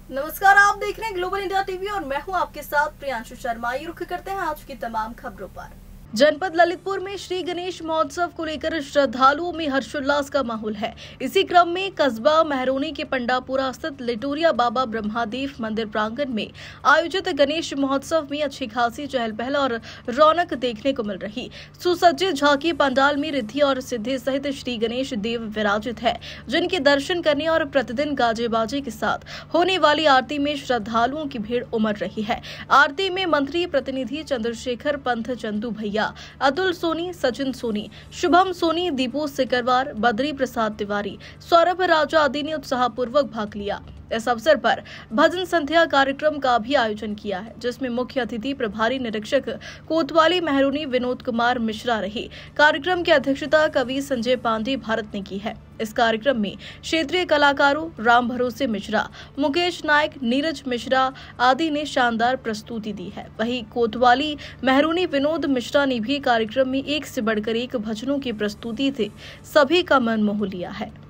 नमस्कार, आप देख रहे हैं ग्लोबल इंडिया टीवी और मैं हूं आपके साथ प्रियांशु शर्मा। ये रुख करते हैं आज की तमाम खबरों पर। जनपद ललितपुर में श्री गणेश महोत्सव को लेकर श्रद्धालुओं में हर्षोल्लास का माहौल है। इसी क्रम में कस्बा महरोनी के पंडापुरा स्थित लिटोरिया बाबा ब्रह्मादेव मंदिर प्रांगण में आयोजित गणेश महोत्सव में अच्छी खासी चहल पहल और रौनक देखने को मिल रही। सुसज्जित झांकी पंडाल में रिद्धि और सिद्धि सहित श्री गणेश देव विराजित है, जिनके दर्शन करने और प्रतिदिन गाजे बाजे के साथ होने वाली आरती में श्रद्धालुओं की भीड़ उमड़ रही है। आरती में मंत्री प्रतिनिधि चंद्रशेखर पंत, चंदू भैया, अतुल सोनी, सचिन सोनी, शुभम सोनी, दीपू सिकरवार, बद्री प्रसाद तिवारी, सौरभ राजा आदि ने उत्साहपूर्वक भाग लिया। इस अवसर पर भजन संध्या कार्यक्रम का भी आयोजन किया है, जिसमें मुख्य अतिथि प्रभारी निरीक्षक कोतवाली महरोनी विनोद कुमार मिश्रा रहे। कार्यक्रम की अध्यक्षता कवि संजय पांडे भारत ने की है। इस कार्यक्रम में क्षेत्रीय कलाकारों राम भरोसे मिश्रा, मुकेश नायक, नीरज मिश्रा आदि ने शानदार प्रस्तुति दी है। वहीं कोतवाली महरोनी विनोद मिश्रा ने भी कार्यक्रम में एक से बढ़कर एक भजनों की प्रस्तुति से सभी का मन मोह लिया है।